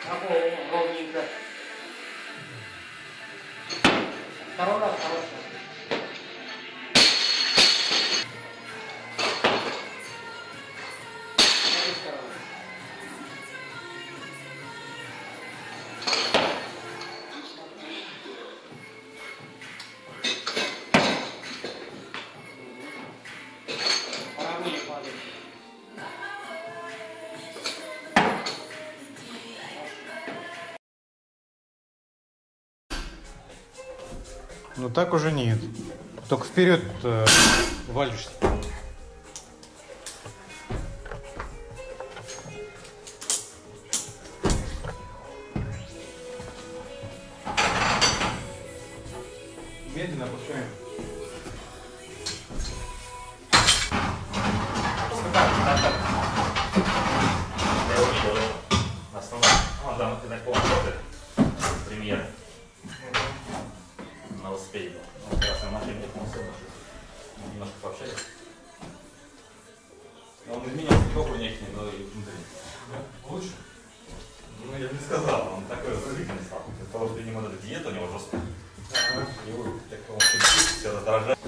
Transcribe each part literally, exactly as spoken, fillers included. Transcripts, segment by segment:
ровненько. Второй раз хорошо. Ну так уже нет. Только вперед э, валишься. Медленно опускаем. Я увидел на основном. Он там на полном работает. Премьера. На велосипеде был. Он как раз на машине ехал, он сел, немножко пообщались. Он изменился не только внешне, но и внутренне. Лучше? Ну, я бы не сказал, он такой раздражительный стал. Из-за того, что видимо, эта диета у него жесткая. Его такого все раздражает.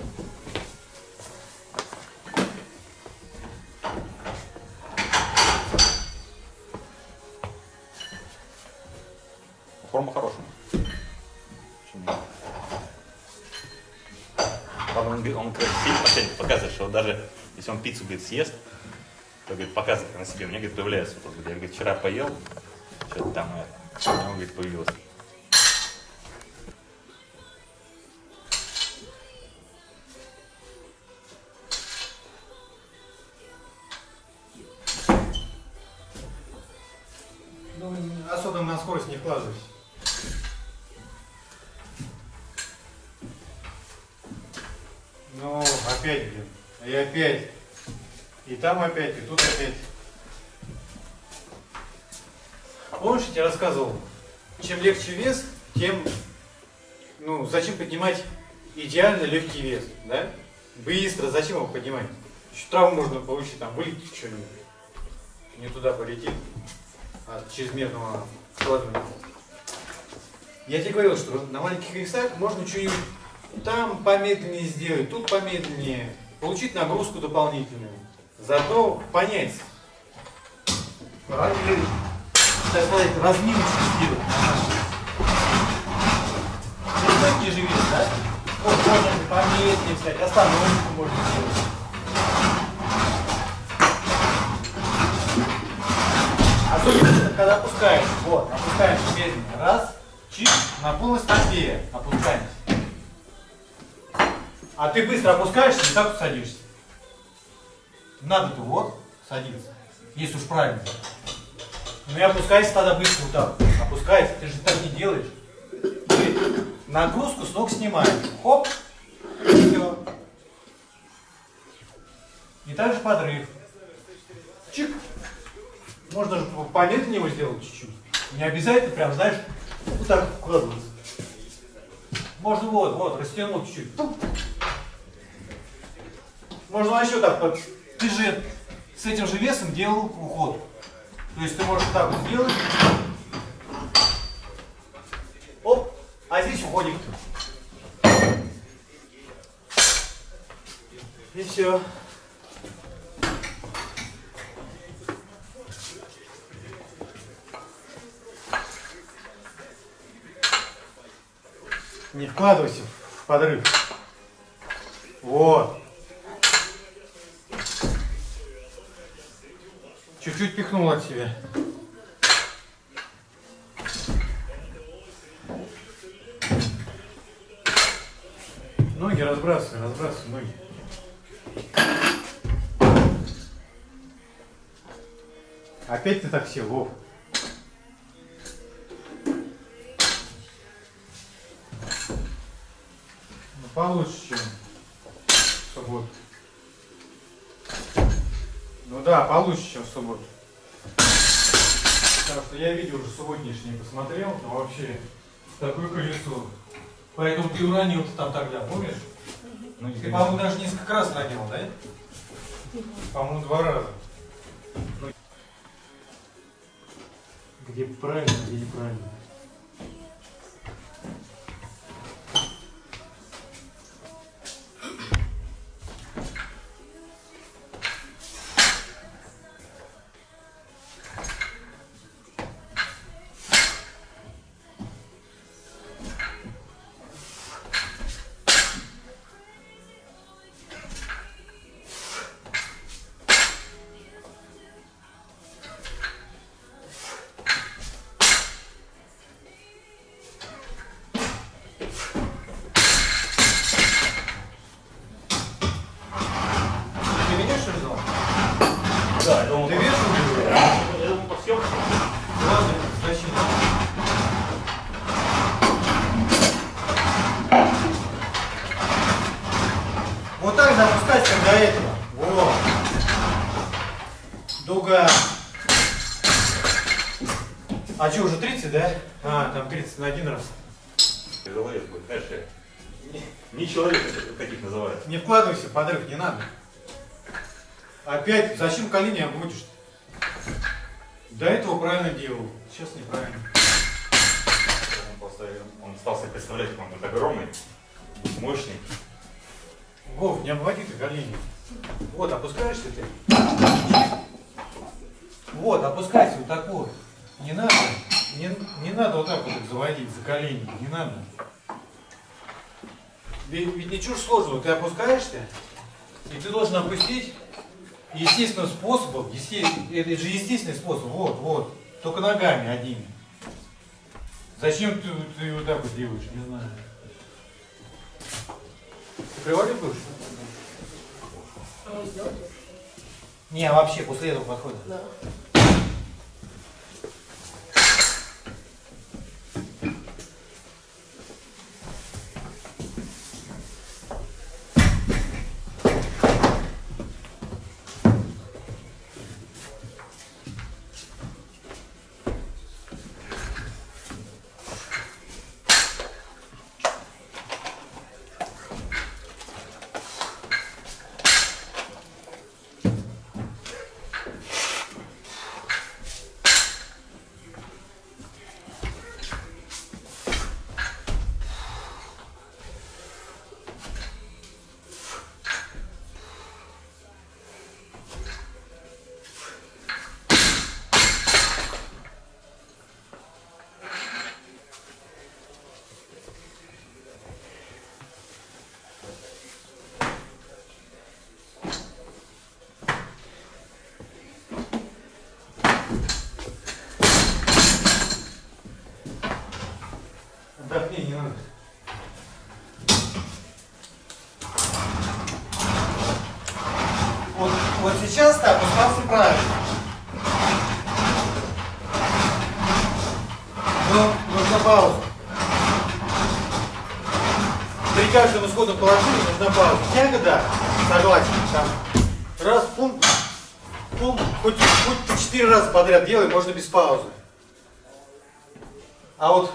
Форма хорошая. Он, он, он сильно показывает, что даже если он пиццу говорит, съест, то говорит, показывает на себе. Мне говорит, появляется вот, я говорит, вчера поел, что-то там, это, он говорит, появилось. Ну, особо на скорость не вкладывайся. Ну, опять, блин. И опять. И там опять, и тут опять. Помнишь, я тебе рассказывал, чем легче вес, тем, ну, зачем поднимать идеально легкий вес, да? Быстро, зачем его поднимать? Еще травму можно получить, там, вылетит что-нибудь. Не туда полетит от чрезмерного складывания. Я тебе говорил, что на маленьких весах можно что-нибудь там помедленнее сделать, тут помедленнее, получить нагрузку дополнительную. Зато понять, ради, так сказать, разминочку сделать. Вот такие же вещи, да? Вот можно помедленнее взять, остановку можно сделать. Особенно, когда опускаешь, вот, опускаешь медленно, раз, чик, на полной стопе опускаемся. А ты быстро опускаешься и так вот садишься. Надо-то вот садиться, если уж правильно. Ну и опускайся тогда быстро вот так. Опускайся, ты же так не делаешь. Ты нагрузку с ног снимаешь. Хоп, и все. И также подрыв. Чик. Можно же помедленнее его сделать чуть-чуть. Не обязательно прям, знаешь, вот так вкладываться. Можно вот, вот, растянул чуть-чуть. Можно еще так, вот, ты же с этим же весом делал уход. То есть ты можешь вот так вот сделать. Оп, а здесь уходик. И все. Не вкладывайся в подрыв. Вот. Чуть-чуть пихнул от себя. Ноги разбрасывай, разбрасывай ноги. Опять ты так сел, Вов. Ну, получше, чем в субботу. Ну да, получше, чем в субботу. Потому что я видео уже субботнишнее посмотрел, но вообще такое колесо. Поэтому ты уронил-то там тогда, помнишь? Ну, ты, по-моему, даже несколько раз ранил, да? По-моему, два раза. Ну, Где правильно, где неправильно. Да, это он. Ты видишь, что Я думаю, по съемке. ладно, зачем? Вот так же опускать, как до этого. Вот. Дуга. А что, уже тридцать, да? А, там тридцать на один раз. Тяжеловес будет, знаешь, я не человек, таких называют. Не вкладывайся в подрыв, не надо. Опять, зачем колени обводишь? До этого правильно делал, сейчас неправильно. Он, просто, он стал себе представлять, как он будет огромный, мощный. Вов, не обводи ты колени. Вот, опускаешься ты. Вот, опускайся вот так вот. Не надо, не, не надо вот так вот их заводить за колени, не надо. Ведь, ведь ничего сложного, ты опускаешься, и ты должен опустить естественным способом, естественно, это же естественный способ, вот, вот, только ногами одними. Зачем ты, ты вот так вот делаешь, не знаю. Ты привалил будешь? Ну, сделать? Не, вообще после этого подхода. Да. Отдохни, не надо. Вот, вот сейчас ты опускался правильно. Но нужна пауза. При каждом исходном положении нужна пауза. Тяга, да, согласен. Там раз, пум, пум, хоть, хоть ты четыре раза подряд делай, можно без паузы. А вот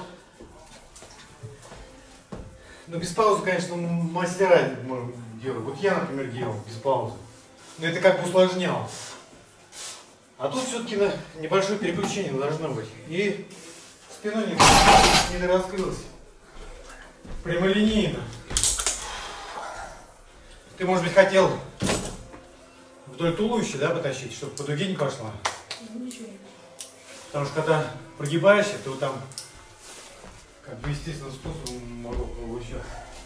ну, без паузы, конечно, мастера делают. Вот я, например, делал без паузы. Но это как бы усложнял. А тут все-таки небольшое переключение должно быть. И спиной не, не раскрылась. Прямолинейно. Ты, может быть, хотел вдоль туловища, да, потащить, чтобы по дуге не пошла? Ничего. Потому что когда прогибаешься, то там как бы естественным способом могу еще.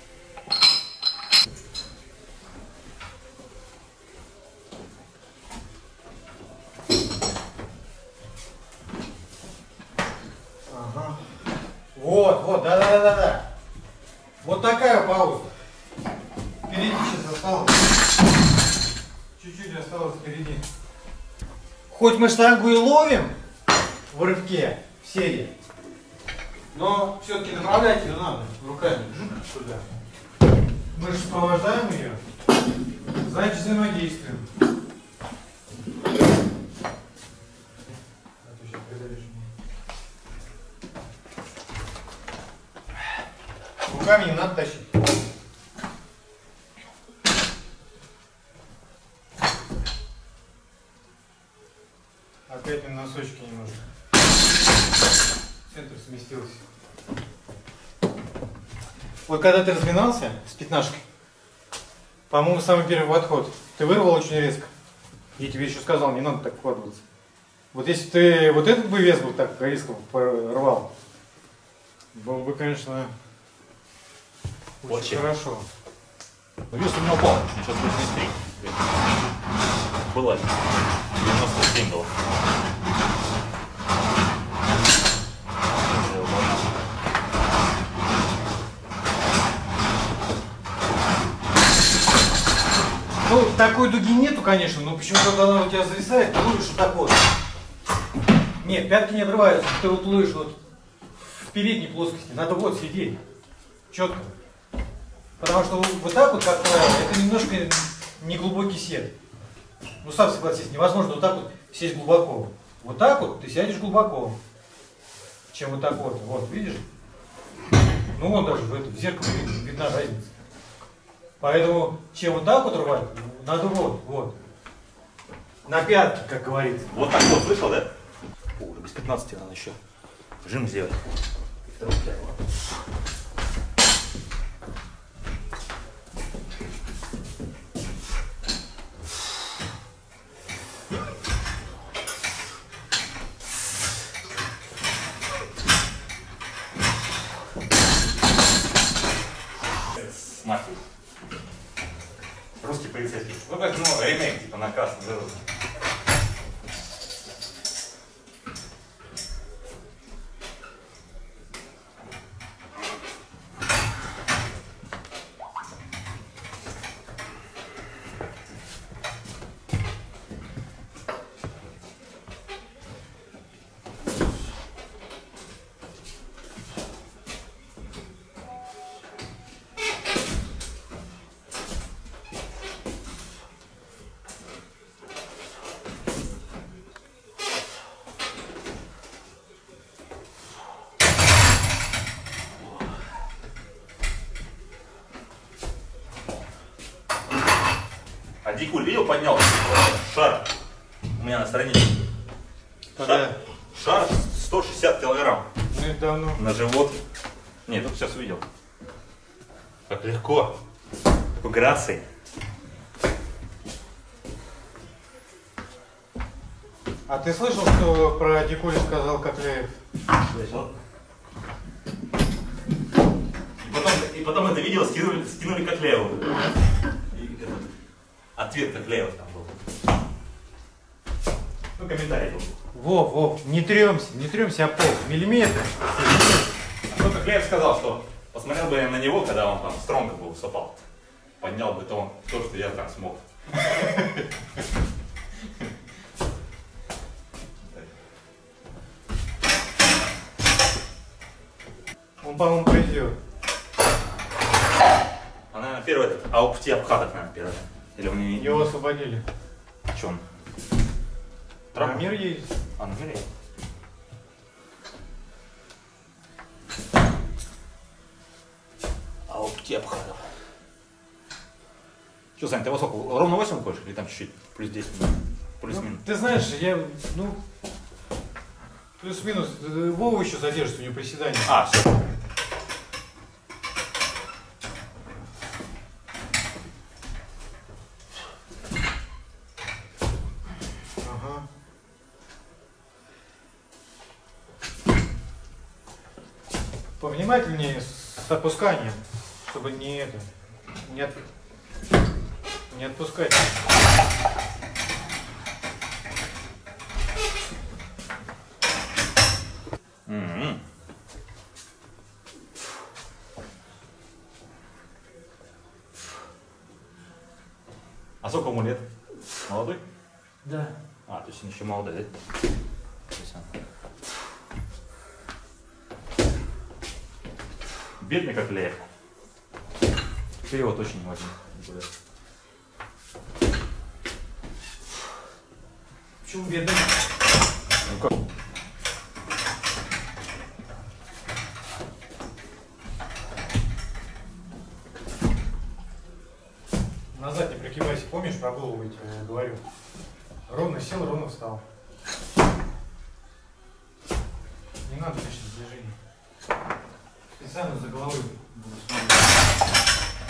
Ага. Вот, вот, да, да, да, да, да. Вот такая пауза. Впереди сейчас осталось. Чуть-чуть осталось впереди. Хоть мы штангу и ловим в рывке, в серии, но все-таки направлять ее надо руками сюда. Мы же сопровождаем ее, значит взаимодействуем. Руками не надо тащить. Опять на носочки немножко. сместился. Вот когда ты разминался с пятнашкой, по-моему, самый первый подход, ты вырвал очень резко. Я тебе еще сказал, не надо так вкладываться. Вот если ты вот этот бы вес бы так резко порвал, было бы, конечно, очень, очень хорошо. Вес у меня упал, сейчас восемьдесят три. Было девяносто семь было. Ну, такой дуги нету, конечно, но почему-то она у тебя зависает, ты ловишь вот так вот. Нет, пятки не отрываются, ты вот ловишь вот в передней плоскости, надо вот сидеть, четко. Потому что вот так вот, как правило, это немножко неглубокий сет. Ну, сам согласись, невозможно вот так вот сесть глубоко. Вот так вот ты сядешь глубоко, чем вот так вот. Вот, видишь? Ну, вон даже в, это, в зеркало видно, видна разница. Поэтому, чем вот так вот рвать, надо вот, вот. На пятки, как говорится. Вот так вот, слышал, да? О, уже без пятнадцати надо еще жим сделать. Смахивай. Русский полицейский. Ну как, ну, ремейк, типа на красный дорогу. А Дикуль видел, поднял шар у меня на странице. Шар, шар сто шестьдесят килограмм. Ну это давно. На живот. Нет, только сейчас увидел. Как легко. По грации. А ты слышал, что про Дикуля сказал Кокляев? Слышал. И потом, и потом это видео скинули, скинули Кокляеву. И этот ответ Кокляева там был. Ну, комментарий был. Вов, Вов, не тремся, не тремся о пол, миллиметр. Ну, Кокляев сказал, что посмотрел бы я на него, когда он там стронго бы выступал. Поднял бы то, он, то, что я там смог. Он, по-моему, придет. А, наверное, первый этот, а у пути обхаток, наверное, первый. Или он не... Его освободили. А что он? На мир едет. А, на мир едет. А у пути обхаток. Что, Сань, ты во сколько? Ровно восемь хочешь? Или там чуть-чуть? Плюс десять? Плюс-минус. Ну, ты знаешь, я, ну, плюс-минус, Вова еще задержится, у него приседание. А, все. Ага. Повнимательнее с опусканием, чтобы не это, не, от, не отпускать. Mm-hmm. А сколько ему лет? Молодой? Да. А, то есть он еще молодой, да? То есть он... Бедный как Лев. Перевод очень не важен. Почему бедный? Ну как? Назад не прикибайся, помнишь, про голову я тебе говорю? Ровно сел, ровно встал. Не надо лишних движение. Специально за головой буду смотреть.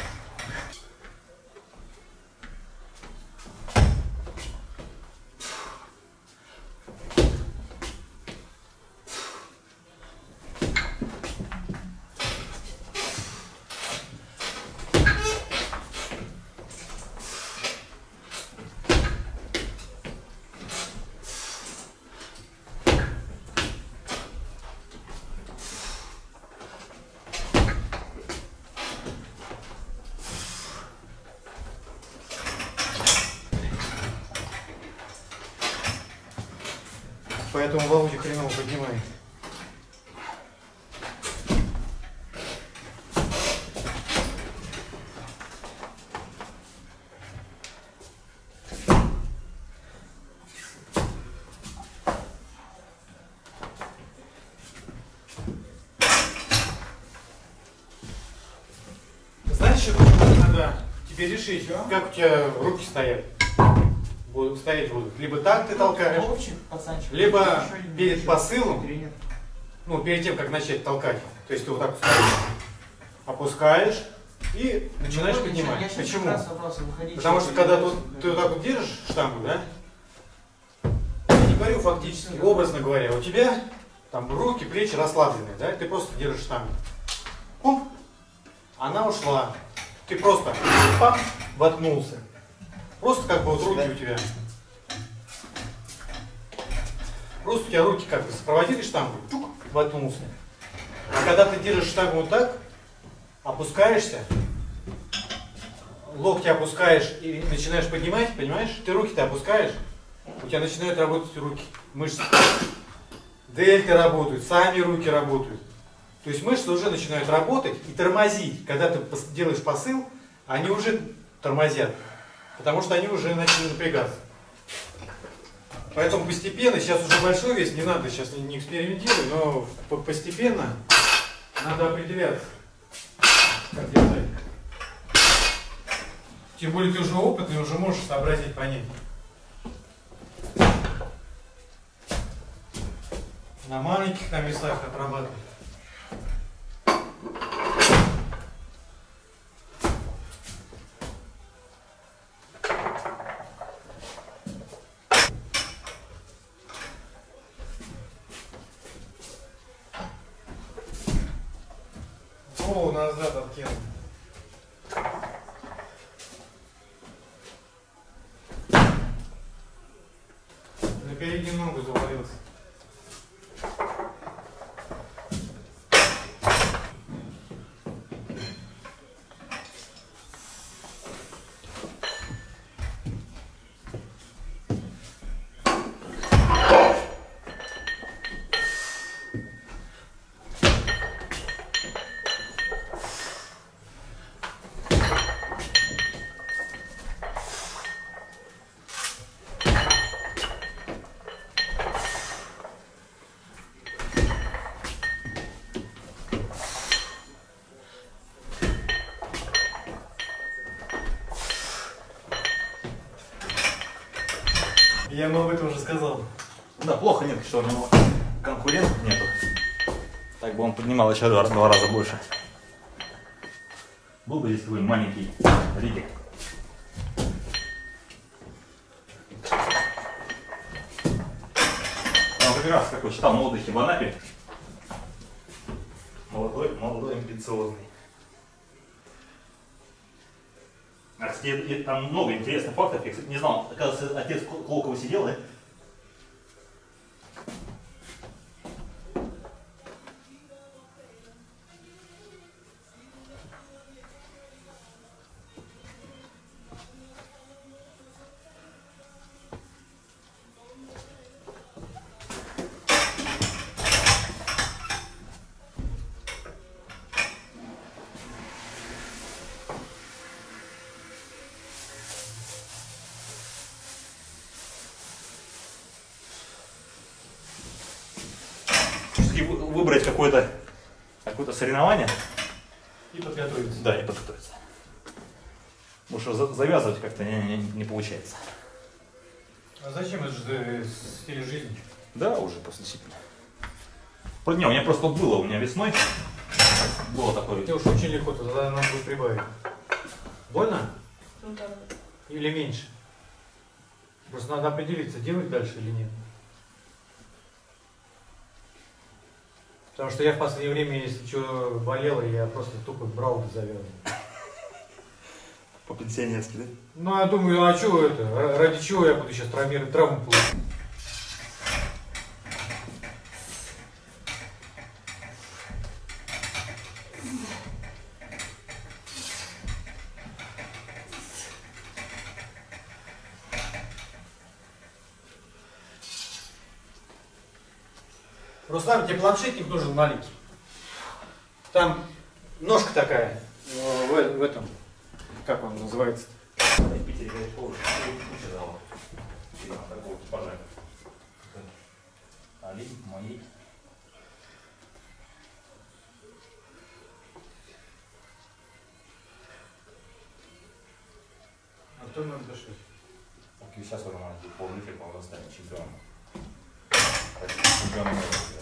Поэтому Володя хреново поднимает. Знаешь, что надо тебе решить, как у тебя руки стоят? Будут стоять будут. Либо так ты толкаешь, Пацанчик, либо перед посылом, ну, перед тем, как начать толкать. То есть ты вот так ставишь, опускаешь и начинаешь ну, поднимать. я Почему? Вопрос, выходить, Потому что когда тут, ты вот так вот держишь штангу, да? Я не говорю фактически, образно говоря, у тебя там руки, плечи расслабленные, да? Ты просто держишь штангу. Пум, она ушла. Ты просто пам, воткнулся. Просто как бы вот руки у тебя. Просто у тебя руки как бы сопроводили штангу, чук, воткнулся. А когда ты держишь штангу вот так, опускаешься, локти опускаешь и начинаешь поднимать, понимаешь? Ты руки-то опускаешь, у тебя начинают работать руки, мышцы. Дельты работают, сами руки работают. То есть мышцы уже начинают работать и тормозить. Когда ты делаешь посыл, они уже тормозят. Потому что они уже начали напрягаться. Поэтому постепенно, сейчас уже большой вес, не надо, сейчас не экспериментирую, но постепенно надо определяться, как держать. Тем более ты уже опытный, уже можешь сообразить, понять. На маленьких там местах отрабатывать. Голову назад откинул. На переднюю ногу завалился. Я ему об этом уже сказал. Да, плохо нет, что у него конкурентов нету. Так бы он поднимал еще два, два раза больше. Был бы здесь такой маленький ригер. Он как раз, как я читал, молодой Хибанапи. Молодой, молодой, амбициозный. А, кстати, там много интересных фактов. Я, кстати, не знал, оказывается, отец Клокова сидел, да? Выбрать какое-то какое-то соревнование И подготовиться. Да, и подготовиться. Потому что завязывать как-то не, не, не получается. А зачем? Это же стиль жизни. Да, уже после действительно. Не, у меня просто было, у меня весной было такое. Ты уж очень легко, тогда надо будет прибавить. Больно? Ну да. Или меньше? Просто надо определиться, делать дальше или нет. Потому что я в последнее время, если что болело, я просто тупо брал и завел. По-пенсионерски, да? Ну, я думаю, а что это? Ради чего я буду сейчас травмировать, травму получить? Руслан, тебе планшетник нужен маленький. Там ножка такая, в, в этом, как он называется? В Питере, конечно, куча залов. Такого типажа. Али, мои. А кто нам дышит? Так и сейчас уже маленький пол-литра, по-моему, станет чемпионом. Чемпионом.